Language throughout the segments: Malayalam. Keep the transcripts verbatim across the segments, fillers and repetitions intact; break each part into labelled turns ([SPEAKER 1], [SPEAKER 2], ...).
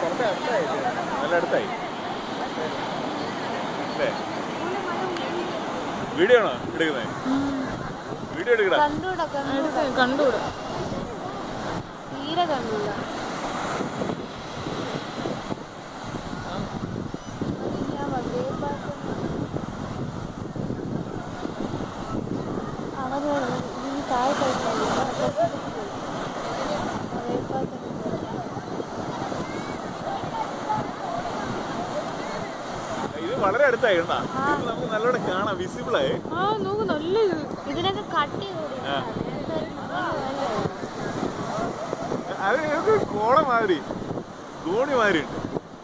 [SPEAKER 1] നല്ല അടുത്തായി അല്ലേ? വീഡിയോ ആണോ എടുക്കുന്നത്? വീഡിയോ എടുക്കടാ.
[SPEAKER 2] കണ്ടൂടാ, തീരെ കണ്ടൂടാ.
[SPEAKER 1] ഇത് വളരെ അടുത്തായി നമുക്ക് നല്ലോണം കാണാം, വിസിബിൾ ആയി.
[SPEAKER 2] ഇതിനൊക്കെ കട്ടി
[SPEAKER 1] അത് കോള മാതിരി ധോണി മാതിരി ഉണ്ട്.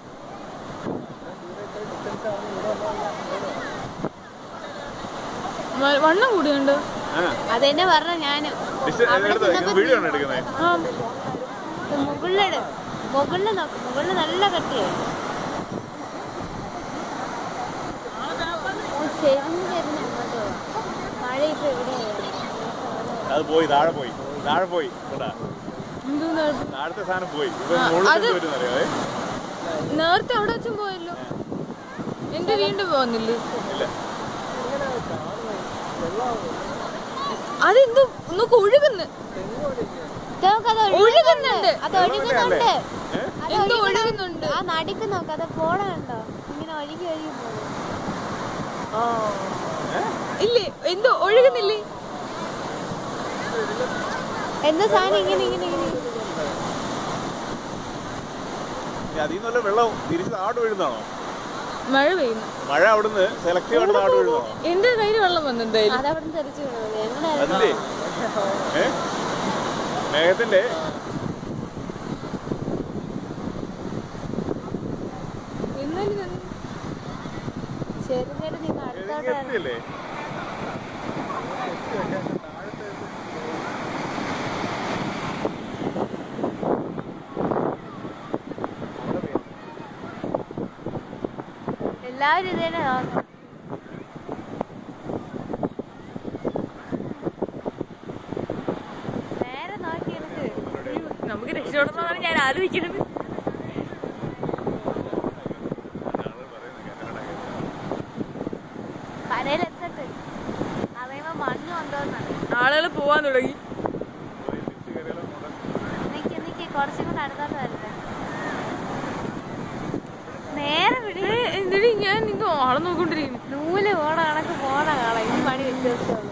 [SPEAKER 2] വണ്ണം കൂടിയുണ്ട്. അതെന്നെ പറഞ്ഞ ഞാനും
[SPEAKER 1] വീഡിയോ ആണ് എടുക്കുന്നത്.
[SPEAKER 2] മുകളില് മുകളില് നോക്ക്, മുകളില് നല്ല കട്ടിയായി. മഴ ഇപ്പൊ എവിടെയായി?
[SPEAKER 1] അത് പോയി, താഴെ പോയി, താഴെ പോയി. താഴത്തെ സാധനം പോയി.
[SPEAKER 2] നേരത്തെ അവിടെ വെച്ചും പോയല്ലോ. എന്റെ വീണ്ടും പോകുന്നില്ലേ? അതെന്തോ നോക്ക്, ഒഴുകുന്നു, ഒഴുകുന്നുണ്ട്, അത് ഒഴുകുന്നുണ്ട്, എന്തോ ഒഴുകുന്നുണ്ട്. ആ നടുക്ക് നോക്ക്, അത് പോണുണ്ടോ? ഇങ്ങനെ ഒഴുകി ഒഴുകി പോകും. ഇല്ലേ, എന്തോ ഒഴുകുന്നില്ലേ? എന്താ സാധനം ഇങ്ങനെ ഇങ്ങനെ ഇങ്ങനെ?
[SPEAKER 1] അതിൽ വെള്ളം തിരിച്ച് താഴോട്ട് വീഴുന്നതാണോ?
[SPEAKER 2] മഴ പെയ്യുന്നു.
[SPEAKER 1] മഴ അവിടുന്ന് സെലക്റ്റീവ് ആയിട്ട് താഴോട്ട് വീഴുന്നതാണോ?
[SPEAKER 2] എന്റെ കയ്യിൽ വെള്ളം വന്നെന്തായാലും അതവിടുന്ന് തെറിച്ച് വീണത്.
[SPEAKER 1] മേഘത്തിന്റെ
[SPEAKER 2] ചെറുകേട് നിങ്ങൾ അടുത്തോട്ടല്ലേ? എല്ലാവരും ഇത് തന്നെ നോക്കാം. നേരെ നോക്കി നമുക്ക് രക്ഷപ്പെടുന്നതാണ് ഞാൻ ആലോചിക്കുന്നത്. കരയിലെത്തട്ട് അറിയുമ്പോ മണ്ണ് കൊണ്ടുവന്നാണ്. ആളുകൾ പോവാൻ തുടങ്ങി. നിക്ക് നിക്ക് കുറച്ചും കൂടെ അടുത്തോട്ട് വരട്ടെ. നേരെ വിടി. എന്തിനാ ഞാൻ നിങ്ങ ആളെ നോക്കൊണ്ടിരിക്കുന്നു. നൂല് പോണ കണക്ക് പോണ കാണാം. ഈ പണി വ്യത്യാസമുള്ളൂ.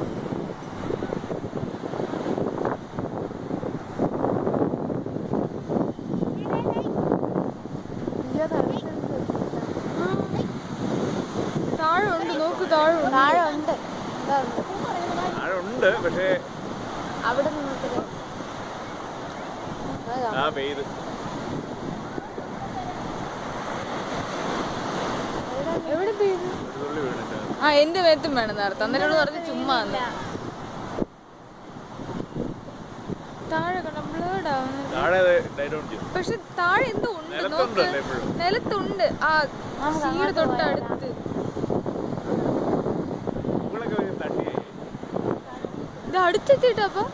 [SPEAKER 2] താഴെ ഉണ്ട്, നോക്ക്, താഴെ താഴെ ഉണ്ട്,
[SPEAKER 1] താഴെ ഉണ്ട്. പക്ഷേ
[SPEAKER 2] അവിടെ നിന്നിട്ട് എവിടെ പെയ്തു? ആ എന്റെ മേത്തും വേണം നേരത്തെ. അന്നേരം പറഞ്ഞ് ചുമ്മാ താഴെ പക്ഷെ താഴെ എന്തോ ഉണ്ട്, നോക്ക്, നിലത്തുണ്ട്. ആ സീഡ് തൊട്ടടുത്ത് ഇത് അടുത്തെത്തിട്ടോ. അപ്പൊ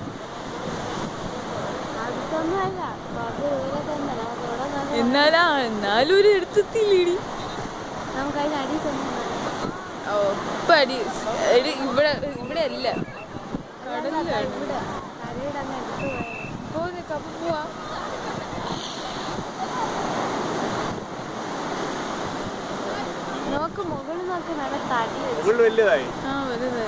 [SPEAKER 2] എന്നാലാ എന്നാലും ഒരു എടുത്തെത്തിയില്ലേടി. നമുക്ക് അതിന് അടി ഓ ഇപ്പൊ അടി ഇവിടെ ഇവിടെ അല്ല, കടലിലാണ്. പോവാ പോവാ നോക്ക്, മുകളിൽ നോക്ക്, നല്ല തടി
[SPEAKER 1] വലുതായി.
[SPEAKER 2] ആ വലുതായി.